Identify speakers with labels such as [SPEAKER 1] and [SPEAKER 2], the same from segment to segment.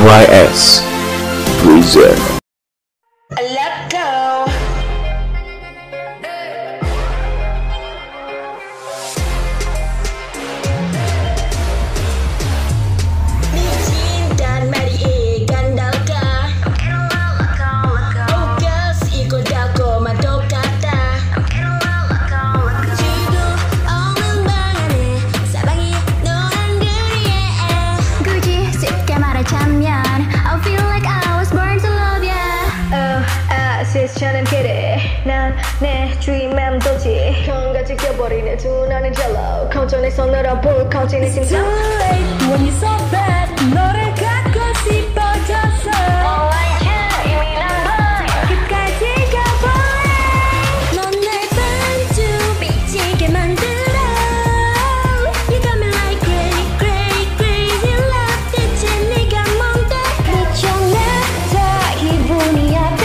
[SPEAKER 1] YS Freezer.
[SPEAKER 2] Loco. Licin dan Marie Gandalka. Tugas ikut aku mantuk kata. 지금 없는 방 안에 사방이 노란 그리에 굳이 쉽게 말하자면 I feel like I was born to love ya. 세차는 그래 난 내 주위 맴돌지 형과 지켜버리네 두 나는 jello 걱정해서 늘어볼 거짓의 심장 Too late when you so bad 너를 갖고 싶어졌어 이미 난 boy 끝까지 가볼래 넌 날 반쯤 미치게 만들어 You got me like crazy love 대체 네가 뭔데 미쳐났다 기분이 어때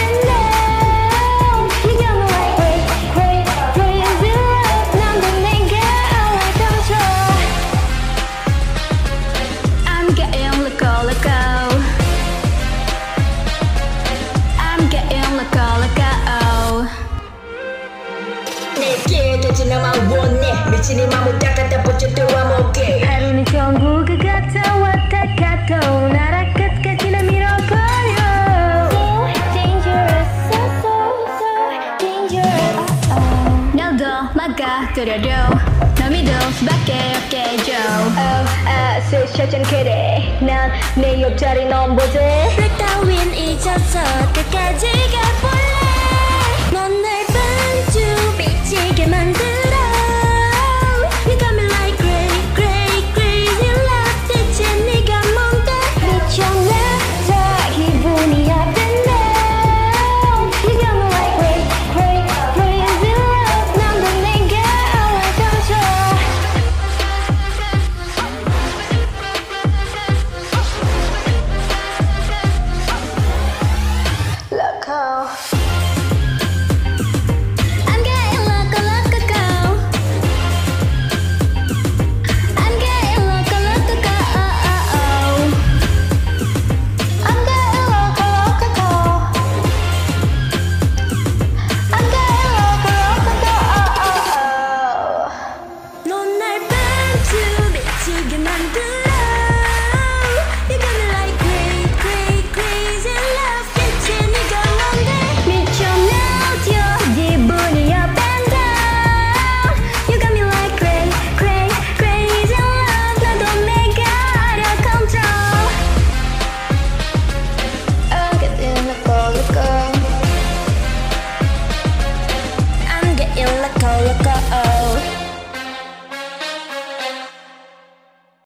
[SPEAKER 2] 내게 되지 나만 원해 미친 이 맘을 다 갖다 붙여도 I'm okay 하루는 전부가 같아 왔다 갔다 나라 끝까지 나 밀어버려 So dangerous so dangerous 너도 막아들여도 너 믿을 수밖에 없겠죠 세차전 그래 난 내 옆자리 넘보지 별 따윈 잊어서 끝까지 가볼래 넌 날 반쯤 미치게 만들어 You got me like crazy love 대체 네가 뭔데 미쳐났다 기분이 어땠네 You got me like crazy love 난도 내가 알아줘줘 Loco I'm getting loco